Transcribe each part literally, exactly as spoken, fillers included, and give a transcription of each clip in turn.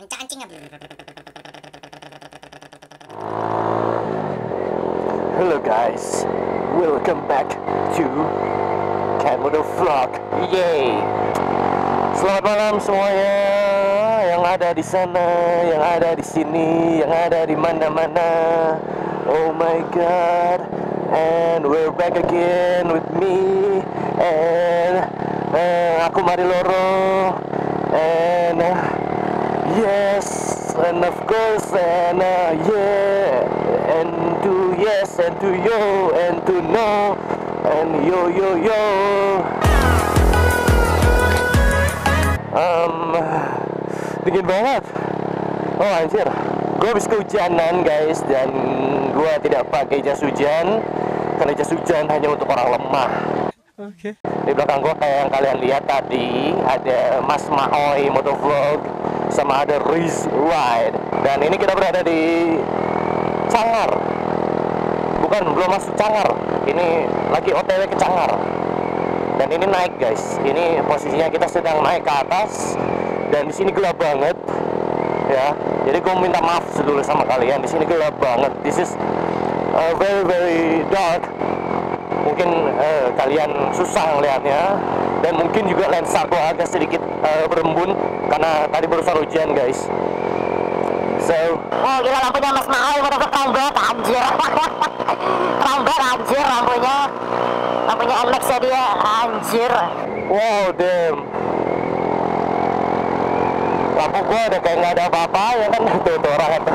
Kencang-kencing ya. Hello guys, welcome back to Kamodo Vlog. Yay! Selamat malam semuanya yang ada di sana, yang ada di sini, yang ada di mana-mana. Oh my god, and we're back again with me and uh, aku Mari Loro and uh, yes, and of course, and uh, yeah, and to yes, and to yo, and to no, and yo yo yo. Um, dingin banget. Oh anjir, gue habis kehujanan guys, dan gue tidak pakai jas hujan karena jas hujan hanya untuk orang lemah. Oke. Okay. Di belakang gue kayak yang kalian lihat tadi ada Mas Maoy Motovlog sama ada Riz Ride, dan ini kita berada di Cangar. Bukan, belum masuk Cangar. Ini lagi O T W ke Cangar. Dan ini naik guys. Ini posisinya kita sedang naik ke atas dan di sini gelap banget. Ya. Jadi gue minta maaf dulu sama kalian. Di sini gelap banget. This is uh, very very dark. Mungkin uh, kalian susah ngelihatnya, dan mungkin juga lensa gue agak sedikit uh, berembun karena tadi barusan hujan guys. So, oh gila lampunya Mas Maoy bener-bener keren banget anjir. Keren banget anjir lampunya. Lampunya N Max ya dia anjir. wow damn. Lampu gue udah kayak nggak ada apa-apa ya kan. Tuh, tuh orang itu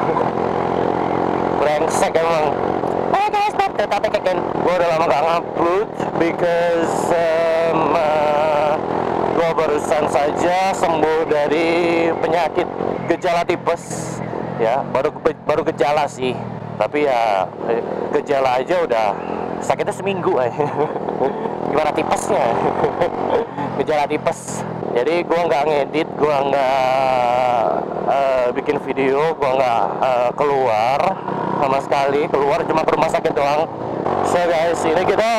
brengsek emang. Oke guys, Tapi kayak gue udah lama gak ngupload because um, uh, gue barusan saja sembuh dari penyakit gejala tipes. Ya, baru baru gejala sih. Tapi ya gejala aja udah sakitnya seminggu aja. Gimana tipesnya? Gejala tipes. Jadi gue nggak ngedit, gue nggak uh, bikin video, gue nggak uh, keluar sama sekali. Keluar cuma ke rumah sakit doang. So guys, ini kita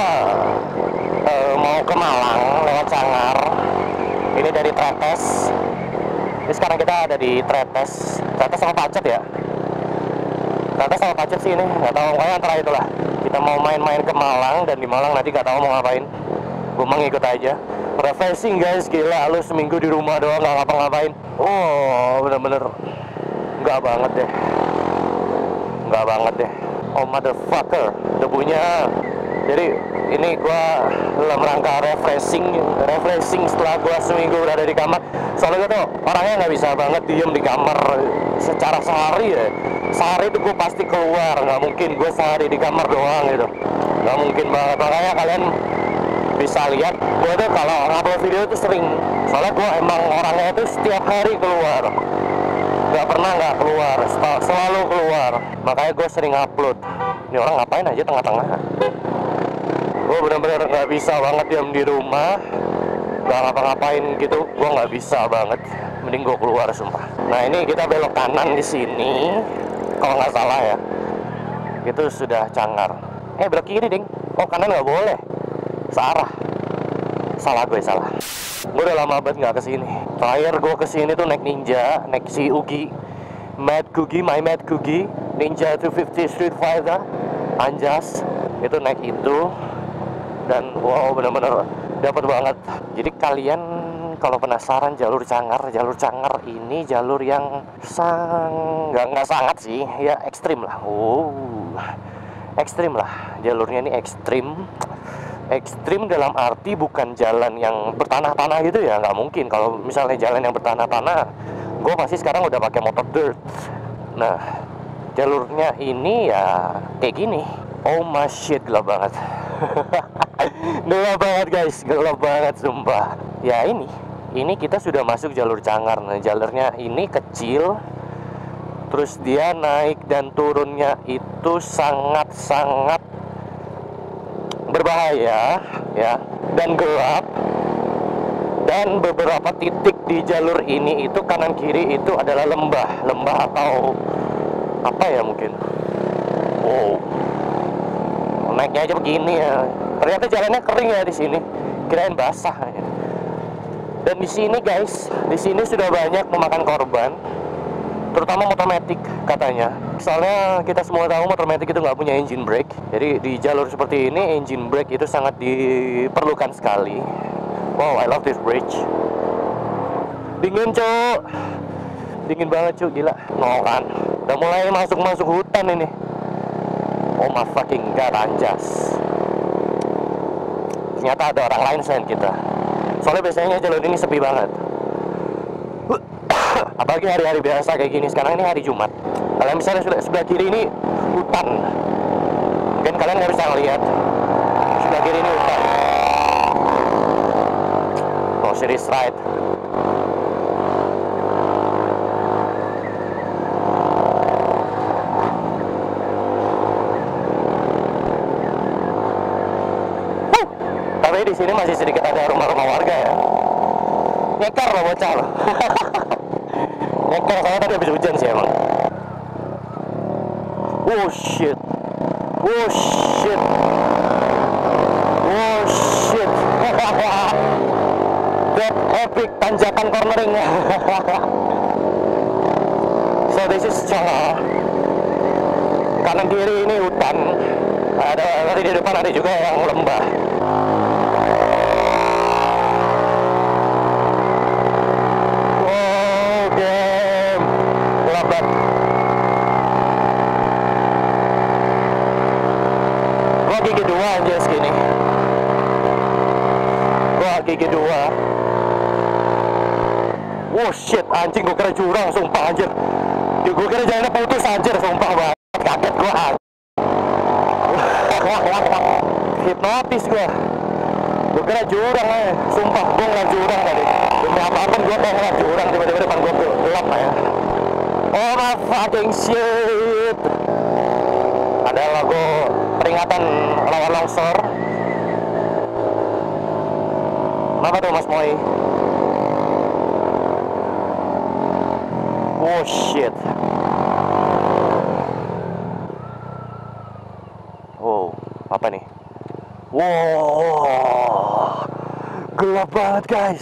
uh, mau ke Malang lewat Cangar. Ini dari Tretes. Ini sekarang kita ada di Tretes. Tretes sama Pacet ya. Tretes sama Pacet sih ini, nggak tahu, pokoknya antara itulah. Kita mau main-main ke Malang, dan di Malang nanti nggak tahu mau ngapain. Gue mau ngikut aja. Refreshing guys, gila lu seminggu di rumah doang nggak ngapa-ngapain. Oh bener-bener nggak banget deh, nggak banget deh. Oh motherfucker, debunya. Jadi ini gua dalam rangka refreshing, refreshing setelah gua seminggu berada di kamar. Soalnya gua tuh orangnya nggak bisa banget diem di kamar secara sehari ya. Sehari itu gua pasti keluar, nggak mungkin gua sehari di kamar doang gitu. Nggak mungkin banget. Makanya kalian bisa lihat gue tuh kalau ngupload video itu sering, soalnya gue emang orangnya itu setiap hari keluar, nggak pernah nggak keluar, selalu keluar. Makanya gue sering upload. Ini orang ngapain aja tengah-tengah. Gue bener-bener nggak bisa banget diam di rumah, nggak ngapa-ngapain gitu. Gue nggak bisa banget, mending gue keluar sumpah. Nah ini kita belok kanan di sini kalau nggak salah ya, itu sudah Cangar. Eh belok kiri ding. Oh kanan nggak boleh, searah. Salah gue, salah. Gue udah lama banget nggak kesini. Terakhir gue kesini tuh naik Ninja, naik si Ugi, Mad Kugi, my Mad Kugi, Ninja dua ratus lima puluh Street Fighter, Anjas. Itu naik itu, dan wow bener-bener dapat banget. Jadi kalian kalau penasaran jalur Cangar, jalur Cangar ini jalur yang sang nggak nggak sangat sih, ya ekstrim lah. Oh, ekstrim lah. Jalurnya ini ekstrim. Ekstrim dalam arti bukan jalan yang bertanah-tanah gitu ya, nggak mungkin. Kalau misalnya jalan yang bertanah-tanah, gue pasti sekarang udah pakai motor dirt. Nah, jalurnya ini ya kayak gini. Oh my shit, gelap banget. Gelap banget guys, gelap banget sumpah. Ya ini, ini kita sudah masuk jalur Cangar. Nah, jalurnya ini kecil, terus dia naik dan turunnya itu sangat-sangat berbahaya ya, dan gelap. Dan beberapa titik di jalur ini itu kanan kiri itu adalah lembah, lembah atau apa ya mungkin. Wow, naiknya aja begini ya. Ternyata jalannya kering ya di sini. Kirain basah. Dan di sini guys, di sini sudah banyak memakan korban. terutama motor matic katanya. Soalnya kita semua tahu motor matic itu nggak punya engine brake. Jadi di jalur seperti ini engine brake itu sangat diperlukan sekali. Wow, I love this bridge. Dingin cuk, dingin banget cuk, gila. No kan, udah mulai masuk-masuk hutan ini. Oh my fucking god, anjas. Ternyata ada orang lain selain kita. Soalnya biasanya jalur ini sepi banget. Apalagi hari-hari biasa kayak gini. Sekarang ini hari Jumat. Kalian misalnya sebelah, sebelah kiri ini hutan. Mungkin kalian nggak bisa ngeliat. Sebelah kiri ini hutan. Oh, series right. Huh. Tapi di sini masih sedikit ada rumah-rumah warga ya. Nyekar loh bocah loh. Nyekar, soalnya tadi habis hujan sih emang. Oh shit. Oh shit. Oh shit. That epic tanjakan cornering. So this is Cala. Kanan kiri ini hutan. Ada tadi di depan ada juga yang lembah. Gigi dua anjir segini. Gua gigi dua. Oh shit, anjing, gua kira jurang, sumpah anjir. Gua kira jalannya putus anjir, sumpah banget. Kaget gua. Hipnotis gua. Gua kira jurang ya, sumpah gua ngeliat jurang tadi. Demi apapun gua pengen ngeliat jurang, tiba-tiba depan gua gelap ya. Oh my fucking shit. Ada logo peringatan lawan longsor. Kenapa tuh Mas Moy? Oh shit. Wow, apa nih? Wow, gelap banget guys.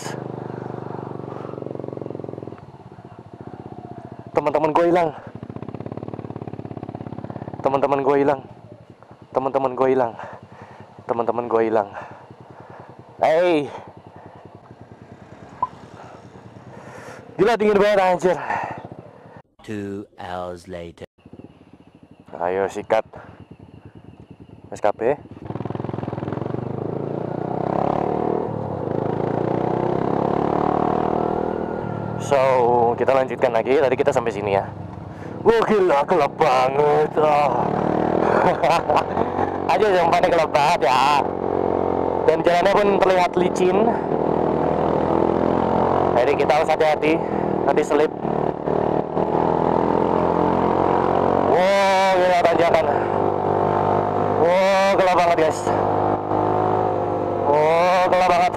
Teman-teman gue hilang. Teman-teman gue hilang. Teman-teman gue hilang. Teman-teman gue hilang. Hey. Gila dingin banget anjir. Two hours later. Ayo sikat. S K P. So, kita lanjutkan lagi. Tadi kita sampai sini ya. Wah, gila gelap banget. Oh. Aja yang paling gelap banget ya. Dan jalannya pun terlihat licin. Jadi kita harus hati-hati, nanti selip. Wow, gila tanjakan. Wow, gelap banget guys. Wow, gelap banget.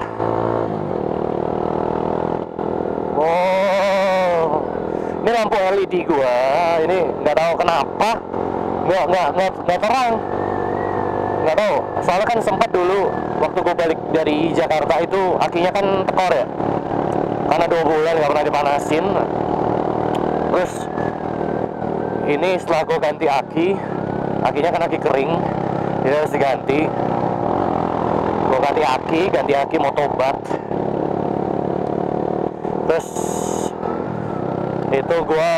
Wow, ini lampu L E D gua, ini nggak tahu kenapa nggak nggak nggak nggak terang. Nggak tahu, soalnya kan sempat dulu waktu gue balik dari Jakarta itu akinya kan tekor ya, karena dua bulan nggak pernah dipanasin. Terus ini setelah gue ganti aki, akinya kan aki kering, jadi harus diganti. Gue ganti aki, ganti aki mau tobat. Terus itu gue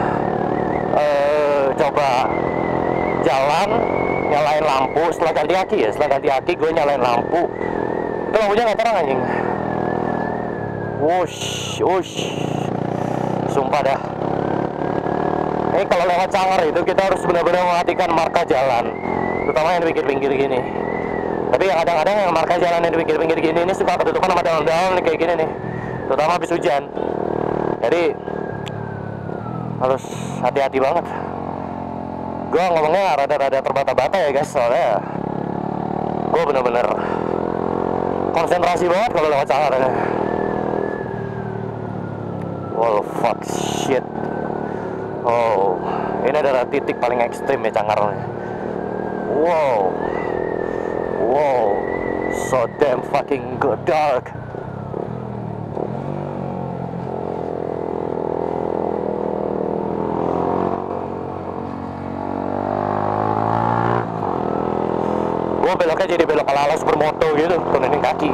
uh, coba jalan, nyalain lampu setelah ganti aki ya. Setelah ganti aki gue nyalain lampu, itu lampunya nggak terang anjing. Wush, wush, sumpah dah. Ini kalau lewat Cangar itu kita harus benar-benar memperhatikan marka jalan, terutama yang di pinggir-pinggir gini. Tapi kadang-kadang yang marka jalan yang di pinggir-pinggir gini ini suka ketutupan sama daun-daun kayak gini nih, terutama habis hujan. Jadi harus hati-hati banget. Gue ngomongnya rada-rada terbata-bata ya guys, soalnya gue bener-bener konsentrasi banget kalau lewat Cangar ini. Oh fuck shit. Oh, ini adalah titik paling ekstrim ya Cangar. Wow, wow, so damn fucking good dark. Gua beloknya jadi belok ala-ala supermoto gitu, turunin kaki.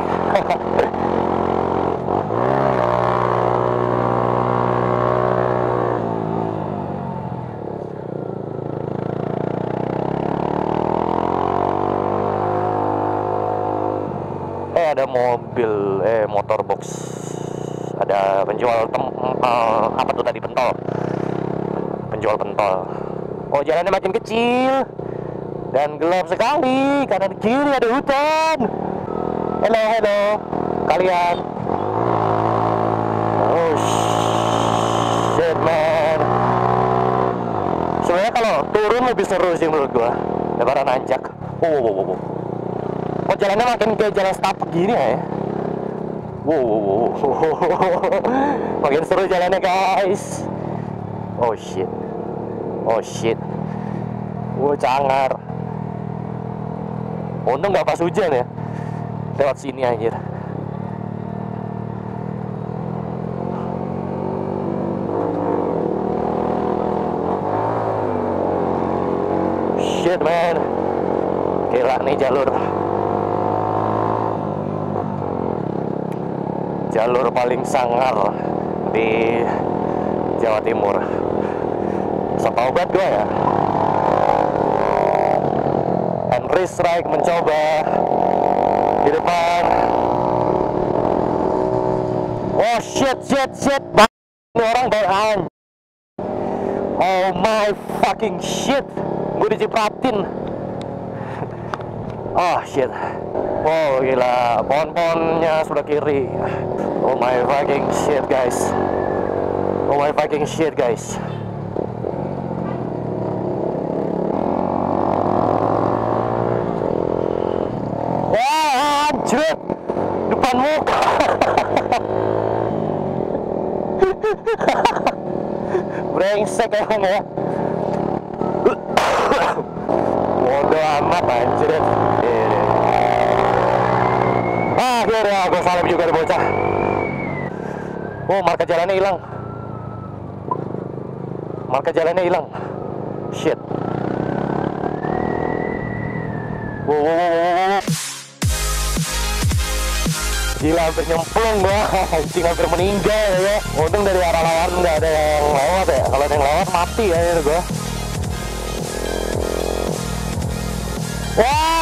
Eh ada mobil, eh motor box. Ada penjual tem uh, apa tuh tadi, pentol. Penjual pentol. Oh, jalannya makin kecil dan gelap sekali. Kanan kiri ada hutan. Hello, hello kalian. Oh shit man. Sebenarnya kalau turun lebih seru sih menurut gua daripada nanjak. Oh, wow, wow, wow. Oh, jalannya makin kayak jalan setapak gini ya. Wow, wow, wow. Makin seru jalannya guys. Oh shit. Oh shit. Wow, cangar. Untung nggak pas hujan ya. Lewat sini anjir. Shit man. Gila nih jalur. Jalur paling sangar di Jawa Timur. Setahu banget gue ya. Henry Strike mencoba di depan. Oh shit shit shit. Ini orang bayan. Oh my fucking shit. Gue dicipratin. Oh shit. Wow gila, pohon-pohonnya sudah kiri. Oh my fucking shit guys. Oh my fucking shit guys. Wah anjir, depan muka. Brengsek emang ya. Bodoh amat anjir. Akhirnya aku salam juga di bocah. Oh, marka jalannya hilang. Marka jalannya hilang. Shit. Wow, wow, wow. Gila, hampir nyemplung gua. Anjing, hampir meninggal ya. Untung dari arah lawan nggak ada yang lewat ya. Kalau ada yang lewat mati ya itu gua. Wah.